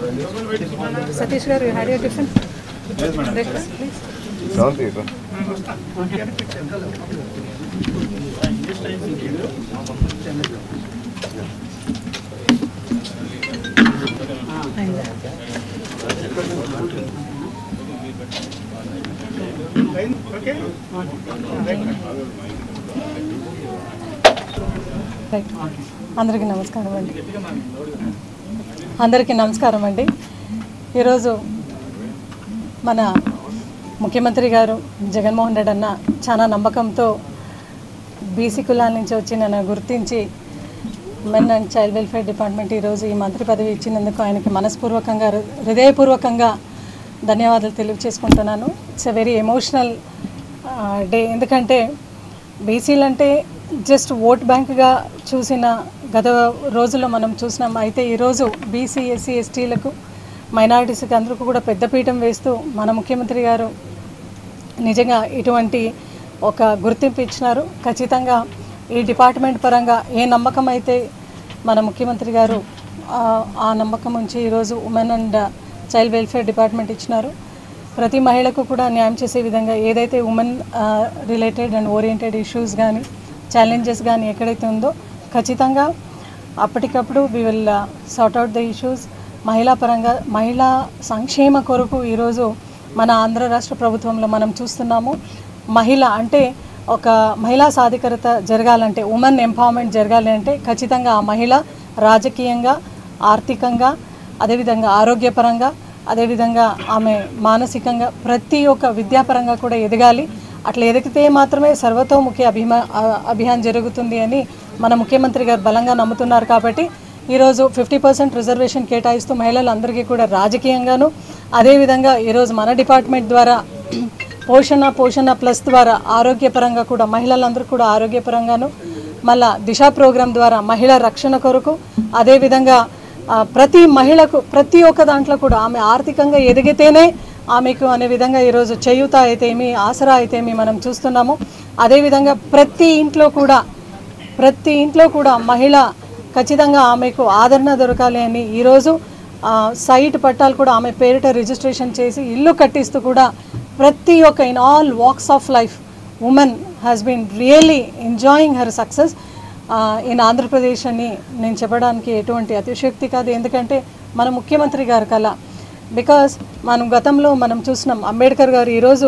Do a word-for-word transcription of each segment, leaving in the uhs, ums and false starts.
Satish garu, you had your tiffin? Yes, madam. Breakfast, please. Don't eat. Okay. Right. అందరికీ నమస్కారం అండి అందరికీ నమస్కారం అండి ఈరోజు మన ముఖ్యమంత్రి గారు జగన్మోహన్ రెడ్డి అన్న చాలా నమ్మకంతో బీసీ కులాల నుంచి వచ్చి నన్ను గుర్తించి men and child welfare department ఈరోజు ఈ మంత్రి పదవి ఇచ్చినందుకు ఆయనకి మనస్పూర్వకంగా హృదయపూర్వకంగా ధన్యవాదాలు తెలియజేసుకుంటున్నాను. It's a very emotional day. ఎందుకంటే బీసీలు అంటే జస్ట్ ఓట్ బ్యాంక్గా చూసిన గత రోజుల్లో మనం చూసినాం. అయితే ఈరోజు బీసీ ఎస్సీ ఎస్టీలకు మైనారిటీస్కి అందరికీ కూడా పెద్దపీఠం వేస్తూ మన ముఖ్యమంత్రి గారు నిజంగా ఇటువంటి ఒక గుర్తింపు ఇచ్చినారు. ఖచ్చితంగా ఈ డిపార్ట్మెంట్ పరంగా ఏ నమ్మకం అయితే మన ముఖ్యమంత్రి గారు ఆ నమ్మకం ఉంచి ఈరోజు women and child welfare department ఇచ్చినారు. ప్రతి మహిళకు కూడా న్యాయం చేసే విధంగా ఏదైతే women related and oriented issues కానీ ఛాలెంజెస్ కానీ ఎక్కడైతే ఉందో ఖచ్చితంగా అప్పటికప్పుడు we will sort out the issues. మహిళా పరంగా మహిళా సంక్షేమ కొరకు ఈరోజు మన ఆంధ్ర రాష్ట్ర ప్రభుత్వంలో మనం చూస్తున్నాము. మహిళ అంటే ఒక మహిళా సాధికారత జరగాలంటే ఉమెన్ ఎంపవర్మెంట్ జరగాలి అంటే ఖచ్చితంగా ఆ మహిళ రాజకీయంగా ఆర్థికంగా అదేవిధంగా ఆరోగ్యపరంగా అదేవిధంగా ఆమె మానసికంగా ప్రతి ఒక్క విద్యాపరంగా కూడా ఎదగాలి. అట్లా ఎదిగితే మాత్రమే సర్వతోముఖి అభిమా అభియాన్ జరుగుతుంది అని మన ముఖ్యమంత్రి గారు బలంగా నమ్ముతున్నారు. కాబట్టి ఈరోజు ఫిఫ్టీ పర్సెంట్ రిజర్వేషన్ కేటాయిస్తూ మహిళలందరికీ కూడా రాజకీయంగాను అదేవిధంగా ఈరోజు మన డిపార్ట్మెంట్ ద్వారా పోషణ పోషణ ప్లస్ ద్వారా ఆరోగ్యపరంగా కూడా మహిళలందరూ కూడా ఆరోగ్యపరంగాను మళ్ళా దిశా ప్రోగ్రాం ద్వారా మహిళా రక్షణ కొరకు అదేవిధంగా ప్రతి మహిళకు ప్రతి ఒక్క దాంట్లో కూడా ఆమె ఆర్థికంగా ఎదిగితేనే ఆమెకు అనే విధంగా ఈరోజు చేయూత అయితేమి ఆసరా అయితేమి మనం చూస్తున్నాము. అదేవిధంగా ప్రతి ఇంట్లో కూడా ప్రతి ఇంట్లో కూడా మహిళ ఖచ్చితంగా ఆమెకు ఆదరణ దొరకాలి అని ఈరోజు సైట్ పట్టాలు కూడా ఆమె పేరిట రిజిస్ట్రేషన్ చేసి ఇల్లు కట్టిస్తూ కూడా ప్రతి ఒక్క in all walks of life women has been really enjoying her success in Andhra Pradesh అని నేను చెప్పడానికి ఎటువంటి అతిశయోక్తి కాదు. ఎందుకంటే మన ముఖ్యమంత్రి గారి కళ బికాస్ మనం గతంలో మనం చూసినాం అంబేద్కర్ గారు ఈరోజు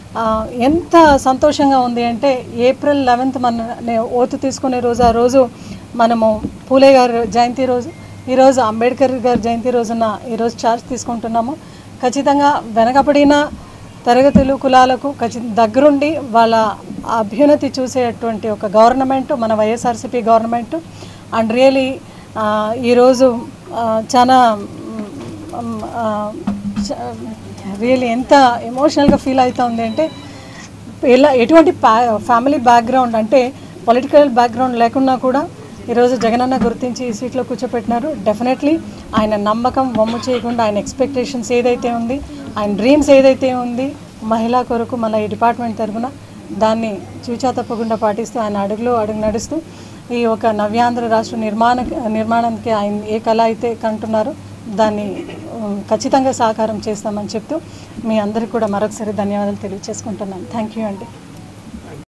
ఎంత సంతోషంగా ఉంది అంటే ఏప్రిల్ లెవెన్త్ మన ఓతు తీసుకునే రోజు ఆ రోజు మనము పూలే గారు జయంతి రోజు ఈరోజు అంబేద్కర్ గారి జయంతి రోజున ఈరోజు ఛార్జ్ తీసుకుంటున్నాము. ఖచ్చితంగా వెనకబడిన తరగతులు కులాలకు ఖచ్చితంగా దగ్గరుండి వాళ్ళ అభ్యున్నతి చూసేటువంటి ఒక గవర్నమెంట్ మన వైఎస్ఆర్సీపీ గవర్నమెంట్. అండ్ రియలీ ఈరోజు చాలా రియలీ ఎంత ఎమోషనల్గా ఫీల్ అవుతుంది అంటే ఇలా ఎటువంటి ఫ్యామిలీ బ్యాక్గ్రౌండ్ అంటే పొలిటికల్ బ్యాక్గ్రౌండ్ లేకున్నా కూడా ఈరోజు జగనన్న గుర్తించి ఈ సీట్లో కూర్చోపెట్టినారు. డెఫినెట్లీ ఆయన నమ్మకం వమ్ము చేయకుండా ఆయన ఎక్స్పెక్టేషన్స్ ఏదైతే ఉంది ఆయన డ్రీమ్స్ ఏదైతే ఉంది మహిళా కొరకు మన ఈ డిపార్ట్మెంట్ తరఫున దాన్ని చూచా తప్పకుండా పాటిస్తూ ఆయన అడుగులో అడుగు నడుస్తూ ఈ ఒక నవ్యాంధ్ర రాష్ట్ర నిర్మాణ నిర్మాణానికి ఆయన ఏ కళ అయితే కంటున్నారో దాన్ని ఖచ్చితంగా సహకారం చేస్తామని చెప్తూ మీ అందరికీ కూడా మరొకసారి ధన్యవాదాలు తెలియజేసుకుంటున్నాను. థ్యాంక్ యూ అండి.